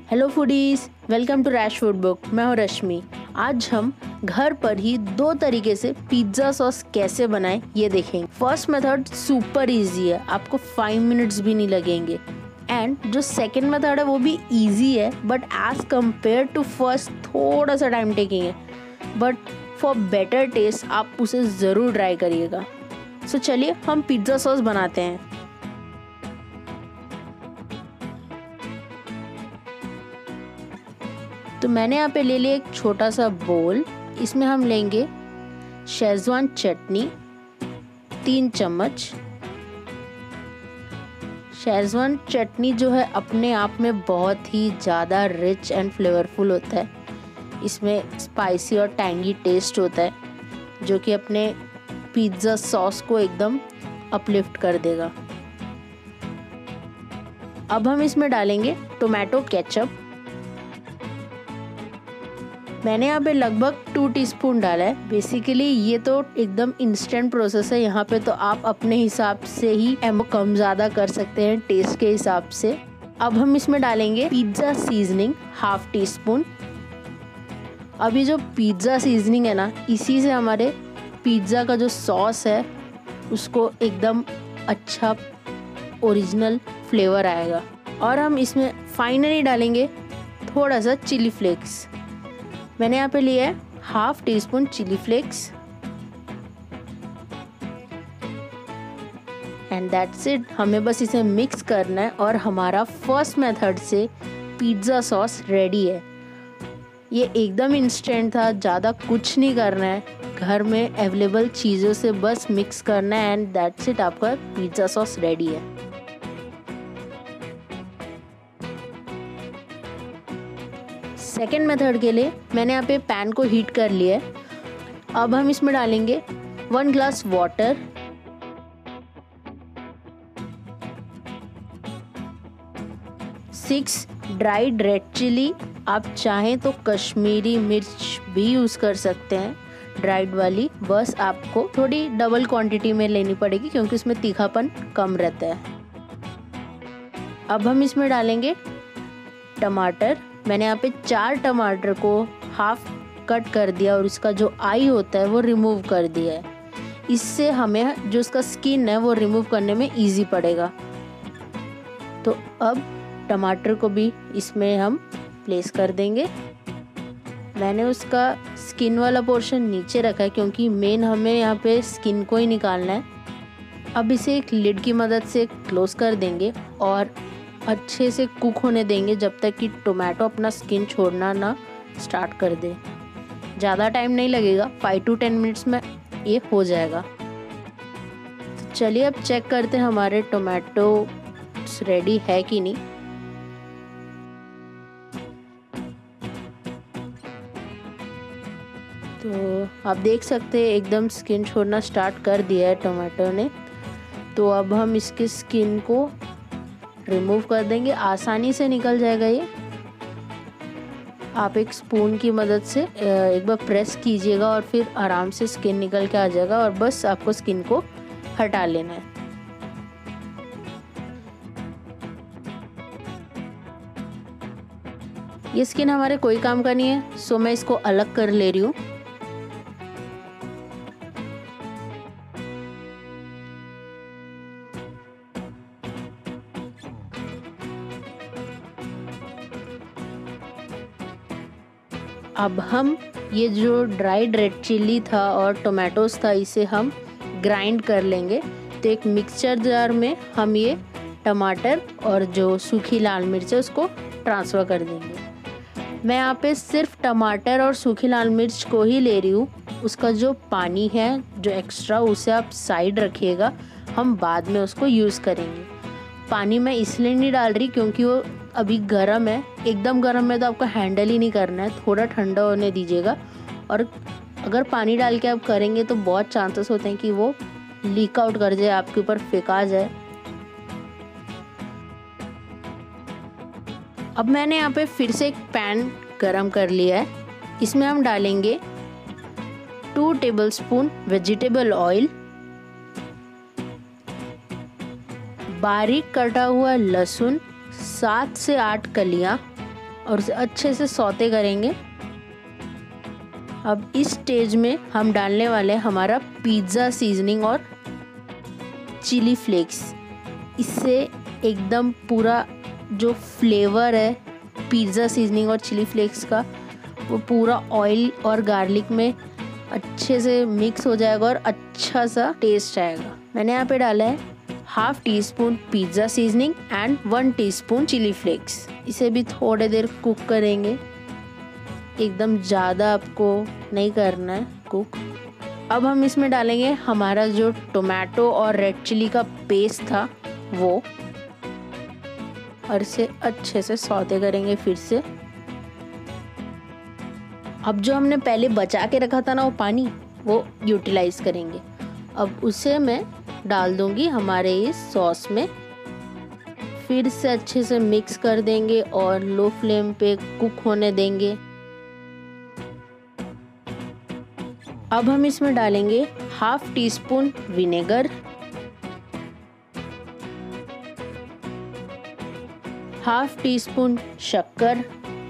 Hello foodies, welcome to Rash food book. मैं हूँ रश्मि। आज हम घर पर ही 2 तरीके से पिज्ज़ा सॉस कैसे बनाएं ये देखेंगे। फर्स्ट मेथड सुपर इजी है, आपको 5 मिनट्स भी नहीं लगेंगे। एंड जो सेकंड मेथड है वो भी इजी है, but as compare to first थोड़ा सा टाइम टेकिंग है, बट फॉर बेटर टेस्ट आप उसे ज़रूर ट्राई करिएगा। सो चलिए हम पिज्ज़ा सॉस बनाते हैं। तो मैंने यहाँ पे ले लिया एक छोटा सा बोल। इसमें हम लेंगे शेजवान चटनी 3 चम्मच। शेजवान चटनी जो है अपने आप में बहुत ही ज़्यादा रिच एंड फ्लेवरफुल होता है। इसमें स्पाइसी और टैंगी टेस्ट होता है जो कि अपने पिज्ज़ा सॉस को एकदम अपलिफ्ट कर देगा। अब हम इसमें डालेंगे टोमेटो केचप। मैंने यहाँ पे लगभग 2 टीस्पून डाला है। बेसिकली ये तो एकदम इंस्टेंट प्रोसेस है, यहाँ पे तो आप अपने हिसाब से ही कम ज़्यादा कर सकते हैं टेस्ट के हिसाब से। अब हम इसमें डालेंगे पिज्ज़ा सीजनिंग 1/2 टीस्पून। अभी जो पिज्ज़ा सीजनिंग है ना, इसी से हमारे पिज्ज़ा का जो सॉस है उसको एकदम अच्छा ओरिजिनल फ्लेवर आएगा। और हम इसमें फाइनली डालेंगे थोड़ा सा चिली फ्लेक्स। मैंने यहाँ पे लिया है 1/2 teaspoon chili flakes. And that's it. हमें बस इसे मिक्स करना है और हमारा फर्स्ट मेथड से पिज्ज़ा सॉस रेडी है। ये एकदम इंस्टेंट था, ज़्यादा कुछ नहीं करना है, घर में अवेलेबल चीज़ों से बस मिक्स करना है एंड दैट्स इट, आपका पिज्ज़ा सॉस रेडी है। सेकेंड मेथड के लिए मैंने यहाँ पे पैन को हीट कर लिया है। अब हम इसमें डालेंगे 1 glass water, 6 dried red chili. आप चाहें तो कश्मीरी मिर्च भी यूज़ कर सकते हैं, ड्राइड वाली। बस आपको थोड़ी डबल क्वांटिटी में लेनी पड़ेगी क्योंकि उसमें तीखापन कम रहता है। अब हम इसमें डालेंगे टमाटर। मैंने यहाँ पे 4 टमाटर को हाफ कट कर दिया और इसका जो आई होता है वो रिमूव कर दिया है। इससे हमें जो इसका स्किन है वो रिमूव करने में इजी पड़ेगा। तो अब टमाटर को भी इसमें हम प्लेस कर देंगे। मैंने उसका स्किन वाला पोर्शन नीचे रखा है क्योंकि मेन हमें यहाँ पे स्किन को ही निकालना है। अब इसे एक लिड की मदद से क्लोज कर देंगे और अच्छे से कुक होने देंगे जब तक कि टोमेटो अपना स्किन छोड़ना ना स्टार्ट कर दे। ज़्यादा टाइम नहीं लगेगा, 5 to 10 मिनट्स में ये हो जाएगा। तो चलिए अब चेक करते हैं हमारे टोमेटो रेडी है कि नहीं। तो आप देख सकते हैं एकदम स्किन छोड़ना स्टार्ट कर दिया है टोमेटो ने। तो अब हम इसके स्किन को रिमूव कर देंगे, आसानी से निकल जाएगा ये। आप एक स्पून की मदद से एक बार प्रेस कीजिएगा और फिर आराम से स्किन निकल के आ जाएगा और बस आपको स्किन को हटा लेना है। ये स्किन हमारे कोई काम का नहीं है, सो मैं इसको अलग कर ले रही हूँ। अब हम ये जो ड्राइड रेड चिल्ली था और टोमेटोज था इसे हम ग्राइंड कर लेंगे। तो एक मिक्सचर जार में हम ये टमाटर और जो सूखी लाल मिर्च है उसको ट्रांसफ़र कर देंगे। मैं यहाँ पे सिर्फ टमाटर और सूखी लाल मिर्च को ही ले रही हूँ। उसका जो पानी है जो एक्स्ट्रा उसे आप साइड रखिएगा, हम बाद में उसको यूज़ करेंगे। पानी मैं इसलिए नहीं डाल रही क्योंकि वो अभी गर्म है। एकदम गर्म में तो आपको हैंडल ही नहीं करना है, थोड़ा ठंडा होने दीजिएगा। और अगर पानी डाल के आप करेंगे तो बहुत चांसेस होते हैं कि वो लीक आउट कर जाए, आपके ऊपर फेंका जाए। अब मैंने यहाँ पे फिर से एक पैन गरम कर लिया है। इसमें हम डालेंगे 2 टेबलस्पून वेजिटेबल ऑयल, बारीक कटा हुआ लहसुन 7 से 8 कलियां और उसे अच्छे से सौते करेंगे। अब इस स्टेज में हम डालने वाले हैं हमारा पिज़्ज़ा सीजनिंग और चिली फ्लेक्स। इससे एकदम पूरा जो फ्लेवर है पिज़्ज़ा सीजनिंग और चिली फ्लेक्स का, वो पूरा ऑयल और गार्लिक में अच्छे से मिक्स हो जाएगा और अच्छा सा टेस्ट आएगा। मैंने यहाँ पे डाला है 1/2 teaspoon pizza seasoning and 1 teaspoon chili flakes. इसे भी थोड़ी देर कुक करेंगे, एकदम ज़्यादा आपको नहीं करना है कुक। अब हम इसमें डालेंगे हमारा जो टोमेटो और रेड चिली का पेस्ट था वो, और इसे अच्छे से सौते करेंगे फिर से। अब जो हमने पहले बचा के रखा था ना वो पानी, वो यूटिलाइज करेंगे। अब उसे मैं डाल दूंगी हमारे इस सॉस में, फिर से अच्छे से मिक्स कर देंगे और लो फ्लेम पे कुक होने देंगे। अब हम इसमें डालेंगे 1/2 टीस्पून विनेगर, 1/2 टीस्पून शक्कर,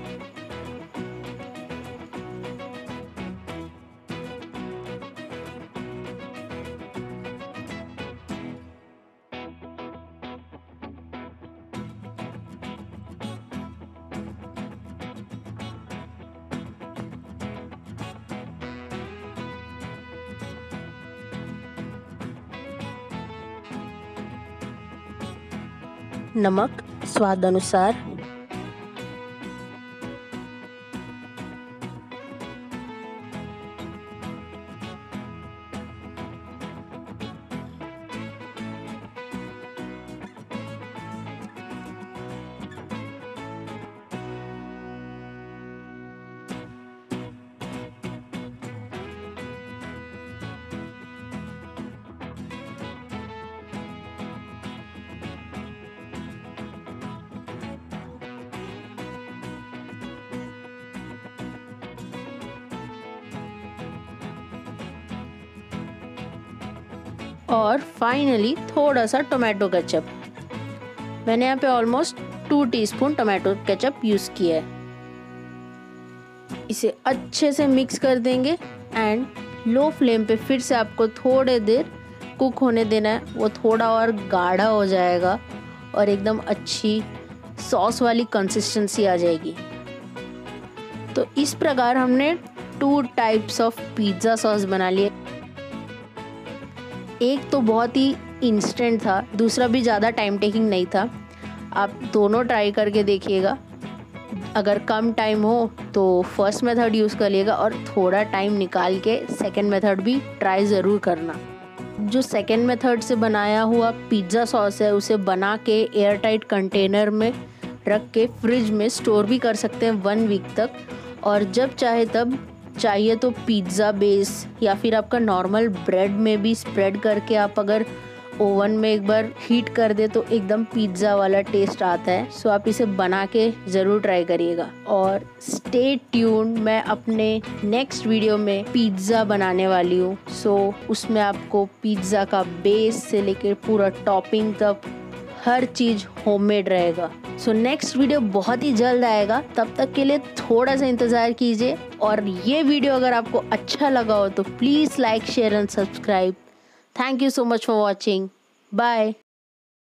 नमक स्वाद अनुसार, और फाइनली थोड़ा सा टोमेटो केचप। मैंने यहाँ पे almost 2 teaspoon tomato ketchup use किया है। इसे अच्छे से मिक्स कर देंगे एंड लो फ्लेम पे फिर से आपको थोड़े देर कुक होने देना है। वो थोड़ा और गाढ़ा हो जाएगा और एकदम अच्छी सॉस वाली कंसिस्टेंसी आ जाएगी। तो इस प्रकार हमने 2 टाइप्स ऑफ पिज़्ज़ा सॉस बना लिए। एक तो बहुत ही इंस्टेंट था, दूसरा भी ज़्यादा टाइम टेकिंग नहीं था। आप दोनों ट्राई करके देखिएगा। अगर कम टाइम हो तो फर्स्ट मेथड यूज़ करिएगा और थोड़ा टाइम निकाल के सेकंड मेथड भी ट्राई ज़रूर करना। जो सेकंड मेथड से बनाया हुआ पिज़्ज़ा सॉस है उसे बना के एयर टाइट कंटेनर में रख के फ्रिज में स्टोर भी कर सकते हैं 1 वीक तक, और जब चाहे तब चाहिए तो पिज़्ज़ा बेस या फिर आपका नॉर्मल ब्रेड में भी स्प्रेड करके आप अगर ओवन में एक बार हीट कर दे तो एकदम पिज़्ज़ा वाला टेस्ट आता है। सो आप इसे बना के ज़रूर ट्राई करिएगा। और स्टे ट्यून्ड, मैं अपने नेक्स्ट वीडियो में पिज़्ज़ा बनाने वाली हूँ। सो उसमें आपको पिज़्ज़ा का बेस से लेकर पूरा टॉपिंग तक हर चीज़ होममेड रहेगा। सो नेक्स्ट वीडियो बहुत ही जल्द आएगा, तब तक के लिए थोड़ा सा इंतज़ार कीजिए। और ये वीडियो अगर आपको अच्छा लगा हो तो please like, share and subscribe. Thank you so much for watching. Bye.